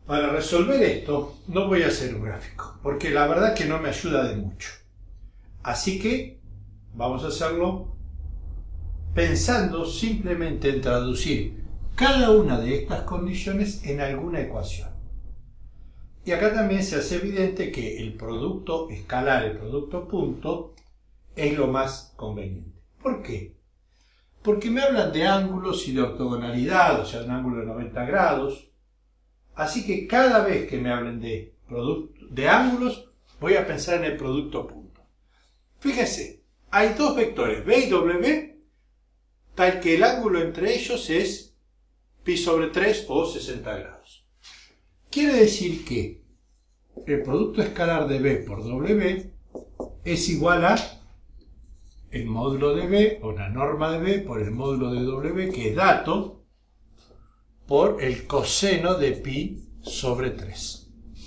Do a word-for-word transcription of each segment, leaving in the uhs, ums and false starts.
Para resolver esto no voy a hacer un gráfico, porque la verdad que no me ayuda de mucho. Así que vamos a hacerlo pensando simplemente en traducir cada una de estas condiciones en alguna ecuación. Y acá también se hace evidente que el producto escalar, el producto punto, es lo más conveniente. ¿Por qué? Porque me hablan de ángulos y de ortogonalidad, o sea, un ángulo de noventa grados. Así que cada vez que me hablen de, producto, de ángulos, voy a pensar en el producto punto. Fíjense, hay dos vectores, B y W, tal que el ángulo entre ellos es pi sobre tres o sesenta grados. Quiere decir que el producto escalar de B por W es igual a el módulo de B, o la norma de B, por el módulo de W, que es dato por el coseno de pi sobre tres.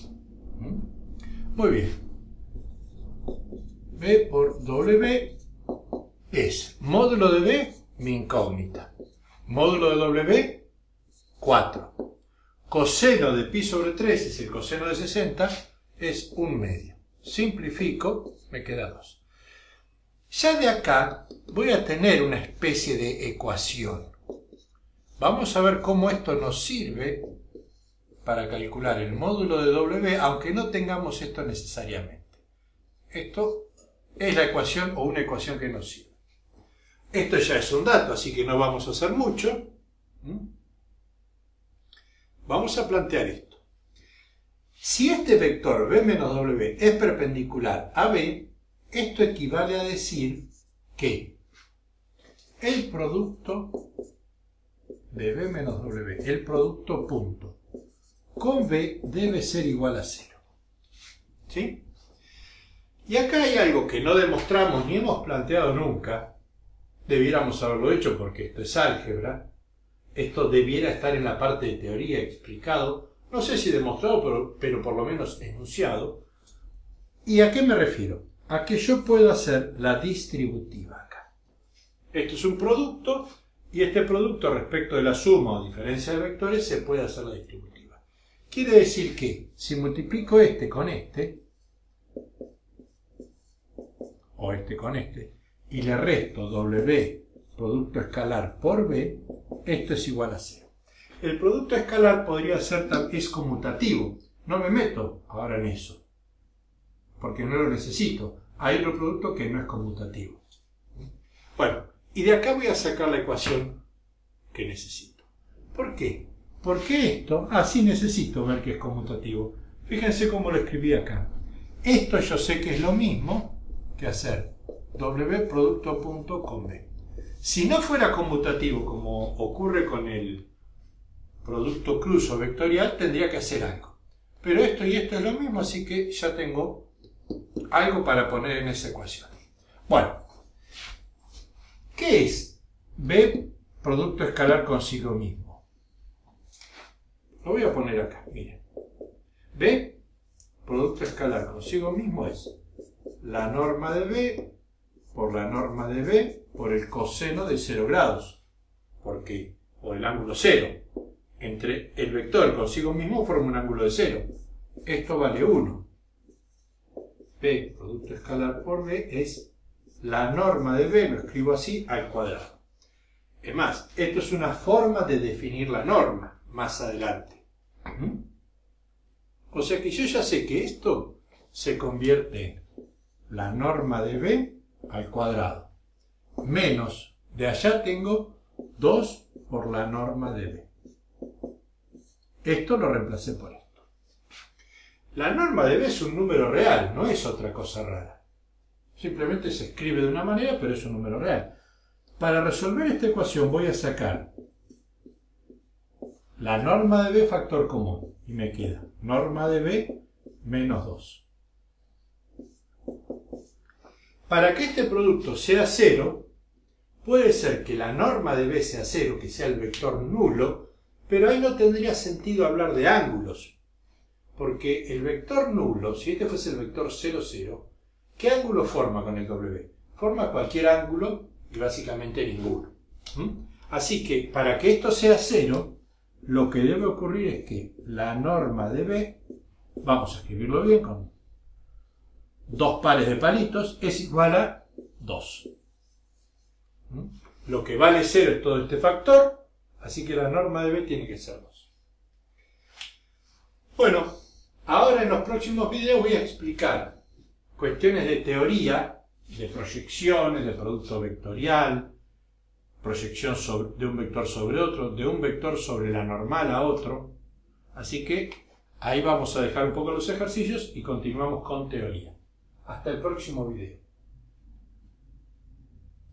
Muy bien. B por W es módulo de B, mi incógnita. Módulo de W, cuatro. Coseno de pi sobre tres es el coseno de sesenta, es un medio. Simplifico, me queda dos. Ya de acá voy a tener una especie de ecuación. Vamos a ver cómo esto nos sirve para calcular el módulo de W, aunque no tengamos esto necesariamente. Esto es la ecuación o una ecuación que nos sirve. Esto ya es un dato, así que no vamos a hacer mucho. Vamos a plantear esto. Si este vector B menos W es perpendicular a B, esto equivale a decir que el producto de B menos W, el producto punto, con B debe ser igual a cero. ¿Sí? Y acá hay algo que no demostramos ni hemos planteado nunca. Debiéramos haberlo hecho porque esto es álgebra. Esto debiera estar en la parte de teoría explicado. No sé si demostrado, pero, pero por lo menos enunciado. ¿Y a qué me refiero? A que yo puedo hacer la distributiva acá. Esto es un producto y este producto respecto de la suma o diferencia de vectores se puede hacer la distributiva. Quiere decir que si multiplico este con este, o este con este, y le resto W, producto escalar por B, esto es igual a cero. El producto escalar podría ser, es conmutativo. No me meto ahora en eso, porque no lo necesito. Hay otro producto que no es conmutativo. Bueno, y de acá voy a sacar la ecuación que necesito. ¿Por qué? Porque esto, ah, sí necesito ver que es conmutativo. Fíjense cómo lo escribí acá. Esto yo sé que es lo mismo que hacer W producto punto con B. Si no fuera conmutativo, como ocurre con el producto cruz o vectorial, tendría que hacer algo. Pero esto y esto es lo mismo, así que ya tengo algo para poner en esa ecuación. Bueno, ¿qué es B producto escalar consigo mismo? Lo voy a poner acá, miren. B producto escalar consigo mismo es la norma de B por la norma de B por el coseno de cero grados, porque, o el ángulo cero, entre el vector consigo mismo forma un ángulo de cero. Esto vale uno. B producto escalar por B es la norma de B, lo escribo así, al cuadrado. Es más, esto es una forma de definir la norma más adelante. ¿Mm? O sea que yo ya sé que esto se convierte en la norma de B al cuadrado, menos, de allá tengo dos por la norma de B. Esto lo reemplacé por esto. La norma de B es un número real, no es otra cosa rara. Simplemente se escribe de una manera, pero es un número real. Para resolver esta ecuación voy a sacar la norma de B factor común y me queda norma de B menos dos. Para que este producto sea cero, puede ser que la norma de B sea cero, que sea el vector nulo, pero ahí no tendría sentido hablar de ángulos, porque el vector nulo, si este fuese el vector cero, cero, ¿qué ángulo forma con el W? Forma cualquier ángulo y básicamente ninguno. ¿Mm? Así que para que esto sea cero, lo que debe ocurrir es que la norma de B, vamos a escribirlo bien con dos pares de palitos, es igual a dos. ¿Mm? Lo que vale cero es todo este factor, así que la norma de B tiene que ser dos. Bueno, ahora en los próximos videos voy a explicar cuestiones de teoría, de proyecciones, de producto vectorial, proyección sobre, de un vector sobre otro, de un vector sobre la normal a otro. Así que ahí vamos a dejar un poco los ejercicios y continuamos con teoría. Hasta el próximo video.